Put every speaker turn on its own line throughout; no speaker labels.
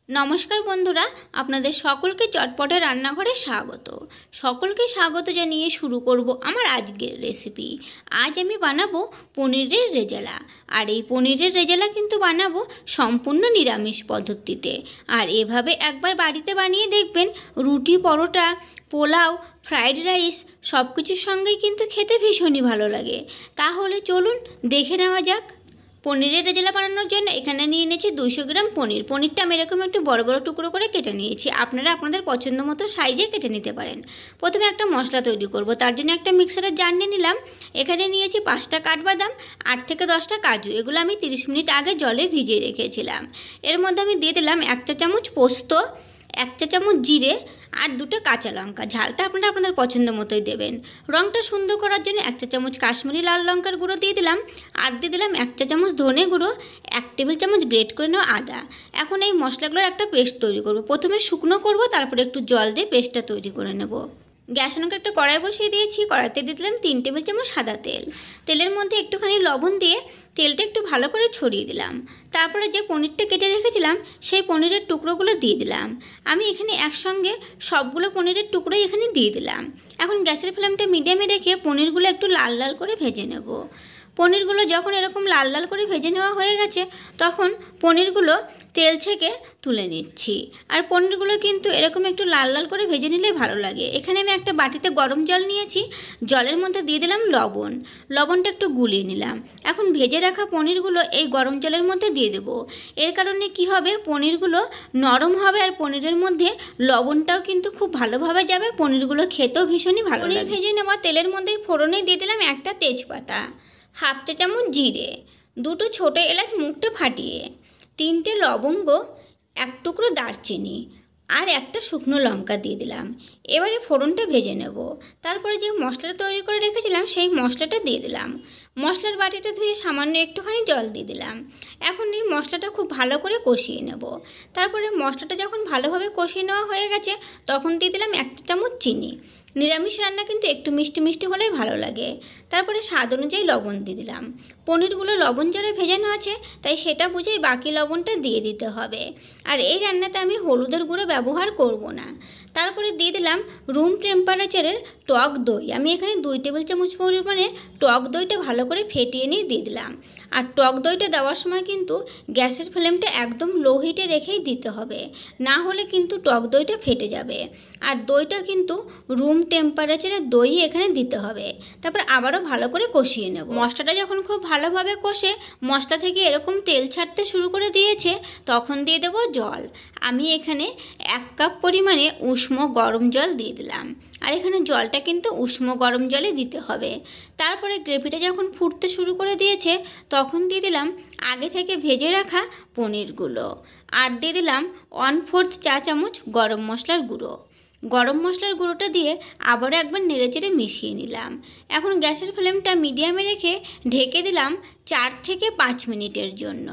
নমস্কার বন্ধুরা, আপনাদের সকলকে চটপটে রান্নাঘরে স্বাগত। সকলকে স্বাগত জানিয়ে শুরু করব আমার আজকের রেসিপি। আজ আমি বানাবো পনিরের রেজালা। আর এই পনিরের রেজালা কিন্তু বানাবো সম্পূর্ণ নিরামিষ পদ্ধতিতে। আর এভাবে একবার বাড়িতে বানিয়ে দেখবেন, রুটি, পরোটা, পোলাও, ফ্রাইড রাইস সব কিছুর সঙ্গেই কিন্তু খেতে ভীষণই ভালো লাগে। তাহলে চলুন দেখে নেওয়া যাক। পনিরের রেজালা বানানোর জন্য এখানে নিয়ে নিয়েছি 200 গ্রাম পনির। পনিরটা আমি এরকম একটু বড় বড় টুকরো করে কেটে নিয়েছি। আপনারা আপনাদের পছন্দ মতো সাইজে কেটে নিতে পারেন। প্রথমে একটা মশলা তৈরি করব, তার জন্য একটা মিক্সারের জার নিয়ে নিলাম। এখানে নিয়েছি 5টা কাঠবাদাম, 8 থেকে 10টা কাজু। এগুলো আমি 30 মিনিট আগে জলে ভিজিয়ে রেখেছিলাম। এর মধ্যে আমি দিয়ে দিলাম 1 চা চামচ পোস্ত, 1 চা চামচ জিরে আর 2টা কাঁচা লঙ্কা। ঝালটা আপনারা আপনাদের পছন্দ মতোই দেবেন। রঙটা সুন্দর করার জন্য 1 চা চামচ কাশ্মীরি লাল লঙ্কার গুঁড়ো দিয়ে দিলাম। আর দিয়ে দিলাম 1 চা চামচ ধনে গুঁড়ো, 1 টেবিল চামচ গ্রেট করে নেওয়া আদা। এখন এই মশলাগুলোর একটা পেস্ট তৈরি করব। প্রথমে শুকনো করব, তারপরে একটু জল দিয়ে পেস্টটা তৈরি করে নেব। গ্যাসের উপর একটা কড়াই বসিয়ে দিয়েছি। কড়াইতে দিয়ে দিলাম 3 টেবিল চামচ সাদা তেল। তেলের মধ্যে একটুখানি লবণ দিয়ে তেলটা একটু ভালো করে ছড়িয়ে দিলাম। তারপরে যে পনিরটা কেটে রেখেছিলাম সেই পনিরের টুকরোগুলো দিয়ে দিলাম। আমি এখানে একসঙ্গে সবগুলো পনিরের টুকরোই এখানে দিয়ে দিলাম। এখন গ্যাসের ফ্লেমটা মিডিয়ামে রেখে পনিরগুলো একটু লাল লাল করে ভেজে নেব। পনিরগুলো যখন এরকম লাল লাল করে ভেজে নেওয়া হয়ে গেছে, তখন পনিরগুলো তেল ছেঁকে তুলে নিচ্ছি। আর পনিরগুলো কিন্তু এরকম একটু লাল লাল করে ভেজে নিলে ভালো লাগে। এখানে আমি একটা বাটিতে গরম জল নিয়েছি। জলের মধ্যে দিয়ে দিলাম লবণ। লবণটা একটু গুলিয়ে নিলাম। এখন ভেজে রাখা পনিরগুলো এই গরম জলের মধ্যে দিয়ে দেব। এর কারণে কি হবে, পনিরগুলো নরম হবে আর পনিরের মধ্যে লবণটাও কিন্তু খুব ভালোভাবে যাবে। পনিরগুলো খেতেও ভীষণই ভালো লাগে। পনির ভেজে নেওয়া তেলের মধ্যে ফোড়নে দিয়ে দিলাম একটা তেজপাতা, 1/2 চা চামচ জিরে, 2টো ছোটো এলাচ মুখটা ফাটিয়ে, 3টে লবঙ্গ, 1 টুকরো দারচিনি আর একটা শুকনো লঙ্কা দিয়ে দিলাম। এবারে ফোড়নটা ভেজে নেব। তারপরে যে মশলাটা তৈরি করে রেখেছিলাম সেই মশলাটা দিয়ে দিলাম। মশলার বাটিটা ধুয়ে সামান্য একটুখানি জল দিয়ে দিলাম। এখন এই মশলাটা খুব ভালো করে কষিয়ে নেব। তারপরে মশলাটা যখন ভালোভাবে কষিয়ে নেওয়া হয়ে গেছে, তখন দিয়ে দিলাম 1 চা চামচ চিনি। নিরামিষ রান্না কিন্তু একটু মিষ্টি মিষ্টি হলেই ভালো লাগে। তারপরে স্বাদ অনুযায়ী লবণ দিয়ে দিলাম। পনিরগুলো লবণ জলে ভেজানো আছে, তাই সেটা বুঝেই বাকি লবণটা দিয়ে দিতে হবে। আর এই রান্নাতে আমি হলুদের গুঁড়ো ব্যবহার করব না। তারপরে দিয়ে দিলাম রুম টেম্পারেচারের টক দই। আমি এখানে 2 টেবিল চামচ পরিমাণে টক দইটা ভালো করে ফেটিয়ে নিয়ে দিয়ে দিলাম। আর টক দইটা দেওয়ার সময় কিন্তু গ্যাসের ফ্লেমটা একদম লো হিটে রেখেই দিতে হবে, না হলে কিন্তু টক দইটা ফেটে যাবে। আর দইটা কিন্তু রুম টেম্পারেচারের দই এখানে দিতে হবে। তারপর আবারও ভালো করে কষিয়ে নেব। মশলাটা যখন খুব ভালোভাবে কষে মশলা থেকে এরকম তেল ছাড়তে শুরু করে দিয়েছে, তখন দিয়ে দেবো জল। আমি এখানে 1 কাপ পরিমাণে উষ্ণ গরম জল দিয়ে দিলাম। আর এখানে জলটা কিন্তু উষ্ণ গরম জলে দিতে হবে। তারপরে গ্রেভিটা যখন ফুটতে শুরু করে দিয়েছে, তখন দিয়ে দিলাম আগে থেকে ভেজে রাখা পনিরগুলো। আর দিয়ে দিলাম 1/4 চা চামচ গরম মশলার গুঁড়ো। গরম মশলার গুঁড়োটা দিয়ে আবারও একবার নেড়েচেড়ে মিশিয়ে নিলাম। এখন গ্যাসের ফ্লেমটা মিডিয়ামে রেখে ঢেকে দিলাম 4 থেকে 5 মিনিটের জন্য।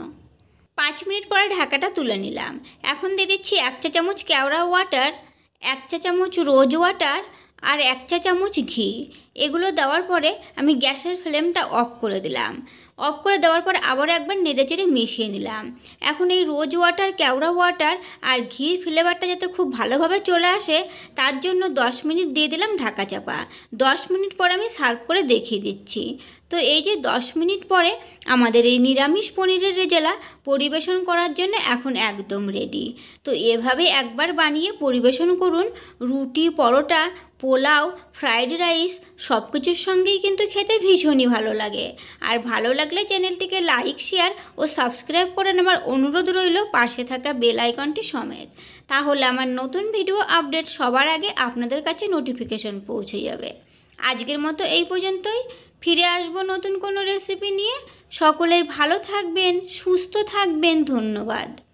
5 মিনিট পরে ঢাকাটা তুলে নিলাম। এখন দিয়ে দিচ্ছি 1 চা চামচ কেওড়া ওয়াটার, 1 চা চামচ রোজ ওয়াটার আর 1 চা চামচ ঘি। এগুলো দেওয়ার পরে আমি গ্যাসের ফ্লেমটা অফ করে দিলাম। অফ করে দেওয়ার পর আবার একবার নেড়েচেড়ে মিশিয়ে নিলাম। এখন এই রোজ ওয়াটার, কেওড়া ওয়াটার আর ঘির ফ্লেভারটা যাতে খুব ভালোভাবে চলে আসে, তার জন্য 10 মিনিট দিয়ে দিলাম ঢাকা চাপা। 10 মিনিট পরে আমি সার্ভ করে দেখিয়ে দিচ্ছি। তো এই যে 10 মিনিট পরে আমাদের এই নিরামিষ পনিরের রেজালা পরিবেশন করার জন্য এখন একদম রেডি। তো এভাবে একবার বানিয়ে পরিবেশন করুন। রুটি, পরোটা, পোলাও, ফ্রাইড রাইস সব কিছুর সঙ্গেই কিন্তু খেতে ভীষণই ভালো লাগে। আর ভালো লাগলে চ্যানেলটিকে লাইক, শেয়ার ও সাবস্ক্রাইব করে নেওয়ার অনুরোধ রইল, পাশে থাকা বেল আইকনটি সমেত। তাহলে আমার নতুন ভিডিও আপডেট সবার আগে আপনাদের কাছে নোটিফিকেশন পৌঁছে যাবে। আজকের মতো এই পর্যন্তই। ফিরে আসবো নতুন কোনো রেসিপি নিয়ে। সকলেই ভালো থাকবেন, সুস্থ থাকবেন। ধন্যবাদ।